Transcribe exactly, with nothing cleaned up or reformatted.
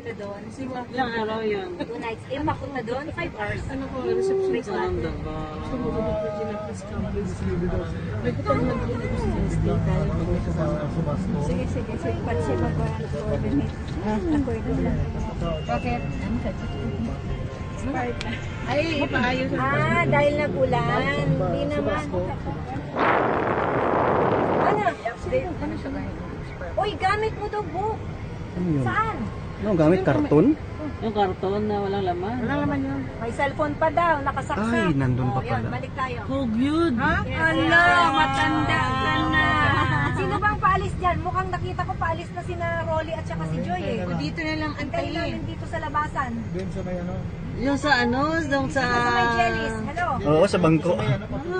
papunta doon. Ilang araw yun? Two nights. Eh, papunta doon, five hours. Ano ko, reception sa Saan London. ba? Sumunod ako sa Ginapis Campus. May kapag nag-iinag ko sa stay tayo. Sige, sige. Sige, pati siya mag-coordinate. Coordinate. Bakit? Ay, paayos. Ah, dahil nagulan. Hindi naman. Ano? Ano siya ba? Uy, gamit mo daw book. Ano yun? Saan? Ano, gamit karton? Yung karton na walang laman. Walang laman yun. May cellphone pa daw, nakasaksak. Ay, nandun pa Oh, yun, pala. balik tayo. Hug yun. Ha? Yes. Ala, matanda ka na. Sino bang paalis dyan? Mukhang nakita ko paalis na sina Rolly at saka si Joy eh. Dito na lang Antayin namin dito sa labasan. Yung sa ano, yung sa... Sa may jellies. Hello. Oo, sa bangko.